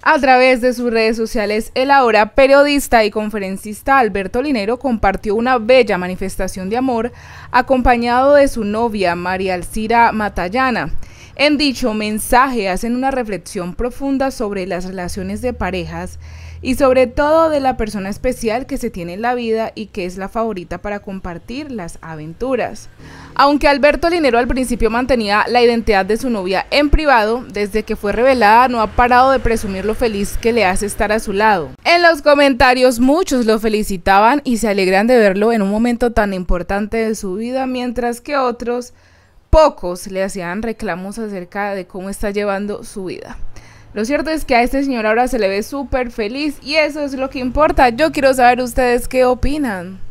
A través de sus redes sociales, el ahora periodista y conferencista Alberto Linero compartió una bella manifestación de amor acompañado de su novia María Alcira Matallana. En dicho mensaje hacen una reflexión profunda sobre las relaciones de parejas y sobre todo de la persona especial que se tiene en la vida y que es la favorita para compartir las aventuras. Aunque Alberto Linero al principio mantenía la identidad de su novia en privado, desde que fue revelada no ha parado de presumir lo feliz que le hace estar a su lado. En los comentarios muchos lo felicitaban y se alegran de verlo en un momento tan importante de su vida, mientras que pocos le hacían reclamos acerca de cómo está llevando su vida. Lo cierto es que a este señor ahora se le ve súper feliz y eso es lo que importa. Yo quiero saber ustedes qué opinan.